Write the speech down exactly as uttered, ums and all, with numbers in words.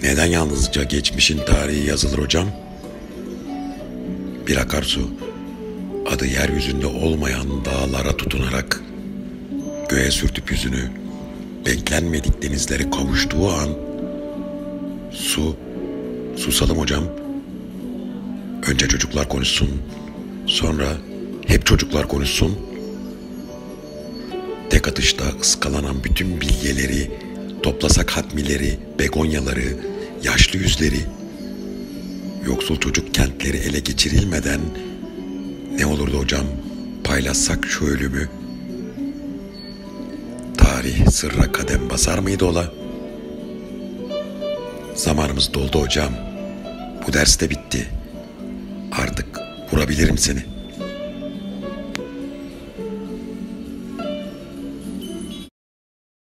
Neden yalnızca geçmişin tarihi yazılır hocam? Bir akarsu, adı yeryüzünde olmayan dağlara tutunarak, göğe sürtüp yüzünü, beklenmedik denizlere kavuştuğu an, su, susalım hocam. Önce çocuklar konuşsun, sonra hep çocuklar konuşsun. Tek atışta ıskalanan bütün bilgeleri, toplasak hatmileri, begonyaları, yaşlı yüzleri, yoksul çocuk kentleri ele geçirilmeden ne olurdu hocam paylaşsak şu ölümü? Tarih sırra kadem basar mıydı ola? Zamanımız doldu hocam. Bu ders de bitti. Artık vurabilirim seni.